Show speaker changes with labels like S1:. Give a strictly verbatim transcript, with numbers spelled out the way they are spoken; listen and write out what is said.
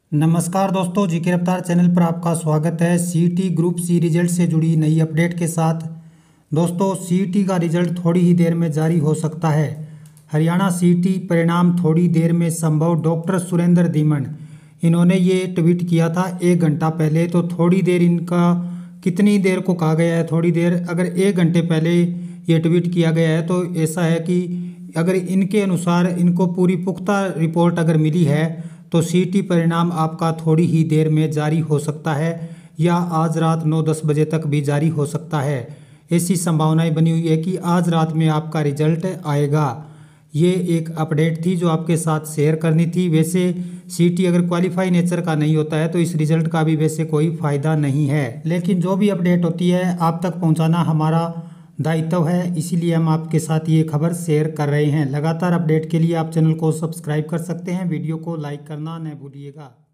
S1: नमस्कार दोस्तों, जी के रफ्तार चैनल पर आपका स्वागत है। सीईटी ग्रुप सी रिजल्ट से जुड़ी नई अपडेट के साथ। दोस्तों, सीईटी का रिजल्ट थोड़ी ही देर में जारी हो सकता है। हरियाणा सीईटी परिणाम थोड़ी देर में संभव, डॉक्टर सुरेंद्र धीमन, इन्होंने ये ट्वीट किया था एक घंटा पहले। तो थोड़ी देर, इनका कितनी देर को कहा गया है थोड़ी देर, अगर एक घंटे पहले ये ट्वीट किया गया है तो ऐसा है कि अगर इनके अनुसार इनको पूरी पुख्ता रिपोर्ट अगर मिली है तो सीईटी परिणाम आपका थोड़ी ही देर में जारी हो सकता है, या आज रात नौ दस बजे तक भी जारी हो सकता है। ऐसी संभावनाएं बनी हुई है कि आज रात में आपका रिजल्ट आएगा। ये एक अपडेट थी जो आपके साथ शेयर करनी थी। वैसे सीईटी अगर क्वालिफाई नेचर का नहीं होता है तो इस रिजल्ट का भी वैसे कोई फ़ायदा नहीं है, लेकिन जो भी अपडेट होती है आप तक पहुंचाना हमारा दायित्व है, इसीलिए हम आपके साथ ये खबर शेयर कर रहे हैं। लगातार अपडेट के लिए आप चैनल को सब्सक्राइब कर सकते हैं। वीडियो को लाइक करना न भूलिएगा।